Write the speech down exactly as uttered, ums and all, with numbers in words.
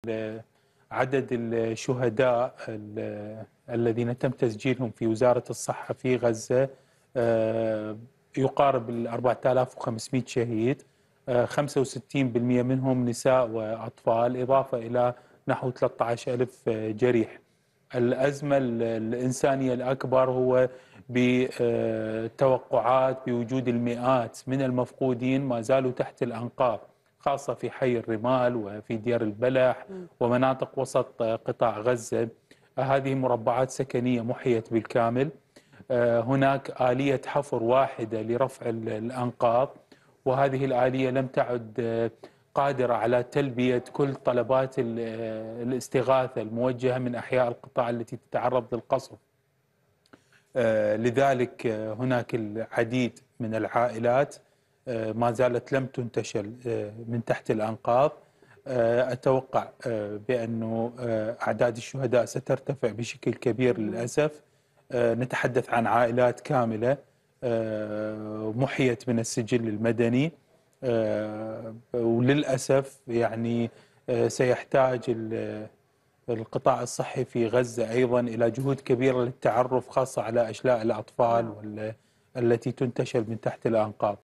عدد الشهداء الذين تم تسجيلهم في وزارة الصحة في غزة يقارب ال أربعة آلاف وخمسمئة شهيد، خمسة وستين بالمئة منهم نساء وأطفال، إضافة إلى نحو ثلاثة عشر ألف جريح. الأزمة الإنسانية الأكبر هو بتوقعات بوجود المئات من المفقودين ما زالوا تحت الأنقاض، خاصة في حي الرمال وفي ديار البلح ومناطق وسط قطاع غزة. هذه مربعات سكنية محيت بالكامل. هناك آلية حفر واحدة لرفع الأنقاض، وهذه الآلية لم تعد قادرة على تلبية كل طلبات الاستغاثة الموجهة من أحياء القطاع التي تتعرض للقصف. لذلك هناك العديد من العائلات ما زالت لم تنتشل من تحت الأنقاض. أتوقع بأن أعداد الشهداء سترتفع بشكل كبير للأسف. نتحدث عن عائلات كاملة محيت من السجل المدني، وللأسف يعني سيحتاج القطاع الصحي في غزة أيضا إلى جهود كبيرة للتعرف، خاصة على أشلاء الأطفال التي تنتشل من تحت الأنقاض.